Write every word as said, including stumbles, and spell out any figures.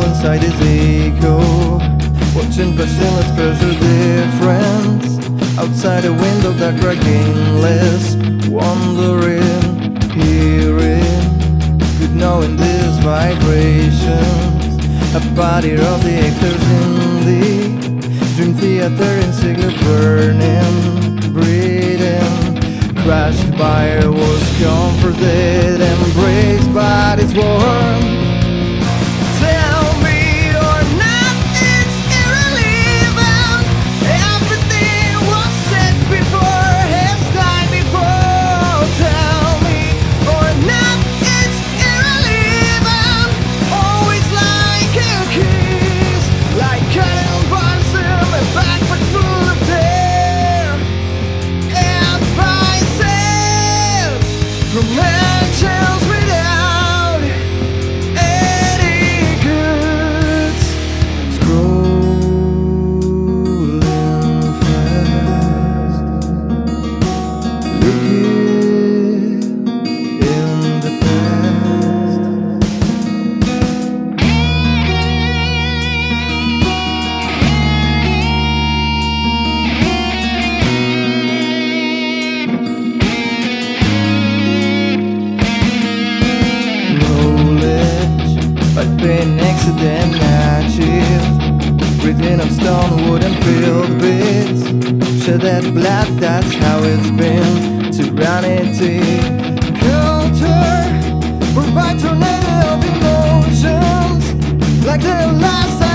inside his ego, watching passionless pressure difference outside a window that are gainless, wondering, hearing, good knowing these vibrations, a body of the actors in the dream theater in cigarette burning, breathing, crushed by was comforted, embraced by its warm. Tell me or not, it's irrelevant. Everything was said before, has died before. Tell me or not, it's irrelevant. Always like a kiss, like cutting Barsoom, a backpack full of tear. Advices from angels without any goods, scrolling fast, looking in the past. Knowledge, but pain accident achieved, breathing on stone, wooden field bits, shed that blood, that's how it's been. Tyranity, culture, we're by tornado of emotions, like the last